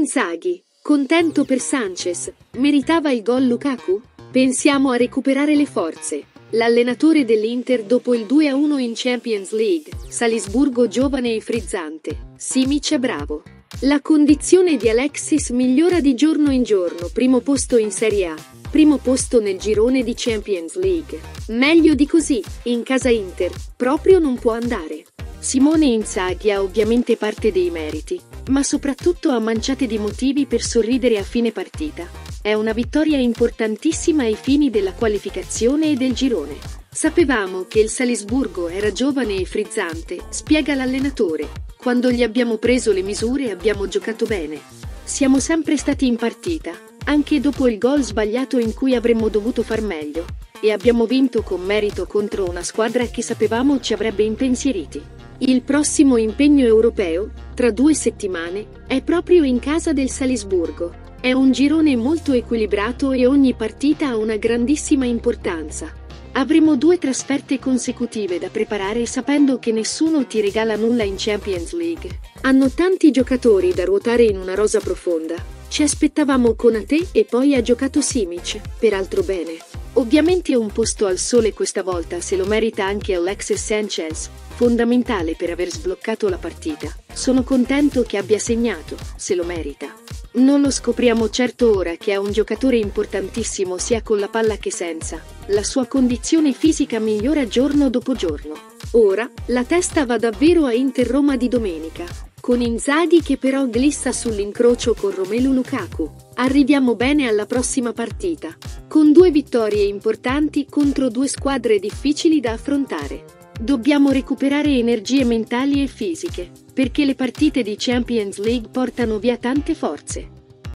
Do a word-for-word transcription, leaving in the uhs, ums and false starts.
Inzaghi, contento per Sanchez, meritava il gol Lukaku? Pensiamo a recuperare le forze. L'allenatore dell'Inter dopo il due a uno in Champions League, Salisburgo giovane e frizzante, Simic è bravo. La condizione di Alexis migliora di giorno in giorno, primo posto in Serie A, primo posto nel girone di Champions League. Meglio di così, in casa Inter, proprio non può andare. Simone Inzaghi ha ovviamente parte dei meriti, ma soprattutto ha manciate di motivi per sorridere a fine partita. È una vittoria importantissima ai fini della qualificazione e del girone. Sapevamo che il Salisburgo era giovane e frizzante, spiega l'allenatore. Quando gli abbiamo preso le misure abbiamo giocato bene. Siamo sempre stati in partita, anche dopo il gol sbagliato in cui avremmo dovuto far meglio. E abbiamo vinto con merito contro una squadra che sapevamo ci avrebbe impensieriti. Il prossimo impegno europeo, tra due settimane, è proprio in casa del Salisburgo. È un girone molto equilibrato e ogni partita ha una grandissima importanza. Avremo due trasferte consecutive da preparare sapendo che nessuno ti regala nulla in Champions League. Hanno tanti giocatori da ruotare in una rosa profonda. Ci aspettavamo Konaté e poi ha giocato Simic, peraltro bene. Ovviamente un posto al sole questa volta se lo merita anche Alexis Sanchez, fondamentale per aver sbloccato la partita. Sono contento che abbia segnato, se lo merita. Non lo scopriamo certo ora che è un giocatore importantissimo sia con la palla che senza. La sua condizione fisica migliora giorno dopo giorno. Ora, la testa va davvero a Inter Roma di domenica, con Inzaghi che però glissa sull'incrocio con Romelu Lukaku. Arriviamo bene alla prossima partita, con due vittorie importanti contro due squadre difficili da affrontare. Dobbiamo recuperare energie mentali e fisiche, perché le partite di Champions League portano via tante forze.